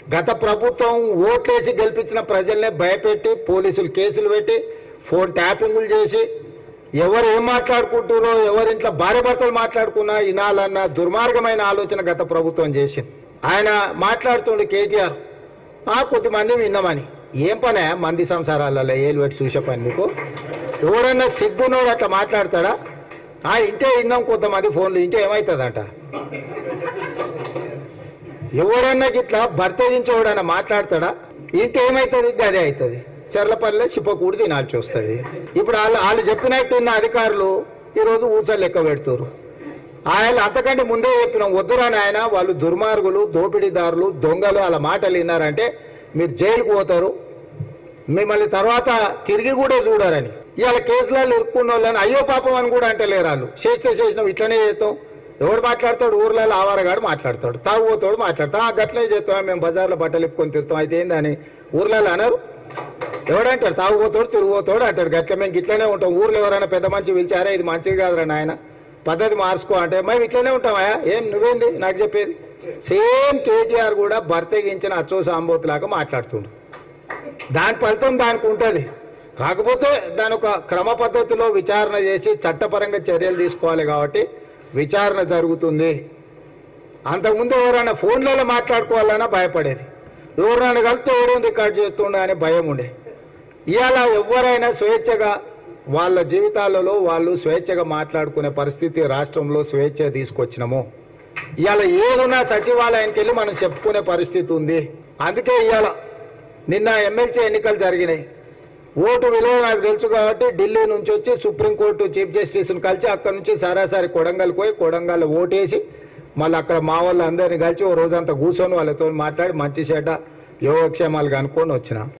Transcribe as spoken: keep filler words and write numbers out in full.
గత ప్రభుత్వం ఓట్లేసి గెలిపించిన ప్రజల్నే భయపెట్టి పోలీసులు కేసులు పెట్టి ఫోన్ ట్యాపింగులు చేసి ఎవరు ఏం మాట్లాడుకుంటారో ఎవరింట్లో భార్య భర్తలు మాట్లాడుకున్నా వినాలన్న దుర్మార్గమైన ఆలోచన గత ప్రభుత్వం చేసింది. ఆయన మాట్లాడుతుండే కేటీఆర్ ఆ కొద్దిమంది విన్నామని ఏం పనే మంది సంసారాలలో ఏలు పెట్టి చూసే పని మీకు ఎవరన్నా సిగ్గునోడు అట్లా మాట్లాడతాడా? ఆ ఇంటే విన్నాం కొంతమంది ఫోన్లు ఇంటే ఏమవుతుందంట. ఎవరన్నా గిట్లా భర్త నుంచి ఎవడన్నా మాట్లాడతాడా? ఇంటే ఏమవుతుంది? గదే అవుతుంది. చెర్లపల్లిలో చిప్పకూడి తినాల్సి వస్తుంది. ఇప్పుడు వాళ్ళు వాళ్ళు చెప్పినట్టు ఉన్న అధికారులు ఈరోజు ఊచలు లెక్క పెడుతున్నారు. ఆయన అంతకంటే ముందే చెప్పినాం వద్దురాని ఆయన వాళ్ళు దుర్మార్గులు, దోపిడీదారులు, దొంగలు అలా మాటలు విన్నారంటే మీరు జైలుకు పోతారు, మిమ్మల్ని తర్వాత తిరిగి కూడా చూడారని. ఇవాళ కేసులలో ఇరుక్కున్న వాళ్ళని అయ్యో పాపం అని కూడా అంటలేరు. వాళ్ళు చేస్తే చేసినాం ఇట్లనే చేస్తాం. ఎవడు మాట్లాడతాడు? ఊర్లలో ఆవారగాడు మాట్లాడతాడు, తాగుపోతాడు మాట్లాడతాం. ఆ గట్లనే చేస్తాం, మేము బజార్లో బట్టలు ఇప్పుకొని తిరుగుతాం. అయితే ఏందని ఊర్లలో అన్నారు? ఎవడంటాడు? తాగుపోతాడు తిరిగిపోతాడు అంటాడు. గట్ల మేము గిట్లనే ఉంటాం. ఊర్లో ఎవరైనా పెద్ద మంచి పిలిచారా ఇది మంచిది కాదురా నాయన పద్ధతి మార్చుకో అంటే మేము ఇట్లనే ఉంటామా? ఏం నువ్వేంది నాకు చెప్పేది? సేమ్ కేటీఆర్ కూడా భర్తగించిన అచ్చో సాంబోతులాగా మాట్లాడుతుండు. దాని ఫలితం దానికి ఉంటుంది. కాకపోతే దాని ఒక క్రమ పద్ధతిలో విచారణ చేసి చట్టపరంగా చర్యలు తీసుకోవాలి కాబట్టి విచారణ జరుగుతుంది. అంతకుముందు ఎవరైనా ఫోన్లలో మాట్లాడుకోవాలన్నా భయపడేది. ఎవరైనా కలిస్తే ఎవరైనా రికార్డ్ చేస్తుండే అనే భయం ఉండే. ఇవాళ ఎవరైనా స్వేచ్ఛగా వాళ్ళ జీవితాలలో వాళ్ళు స్వేచ్ఛగా మాట్లాడుకునే పరిస్థితి రాష్ట్రంలో స్వేచ్ఛ తీసుకొచ్చినాము. ఇవాళ ఏదున్నా సచివాలయానికి వెళ్ళి మనం చెప్పుకునే పరిస్థితి ఉంది. అందుకే ఇవాళ నిన్న ఎమ్మెల్సీ ఎన్నికలు జరిగినాయి. ఓటు విలువ నాకు తెలుసు కాబట్టి ఢిల్లీ నుంచి వచ్చి సుప్రీంకోర్టు చీఫ్ జస్టిస్ను కలిసి అక్కడ నుంచి సరాసరి కొడంగల్ పోయి కొడంగల్ ఓటేసి మళ్ళీ అక్కడ మా వాళ్ళు అందరినీ కలిసి ఓ రోజంతా కూర్చొని వాళ్ళతో మాట్లాడి మంచి చెడ్డ యోగక్షేమాలు కనుక్కొని వచ్చిన.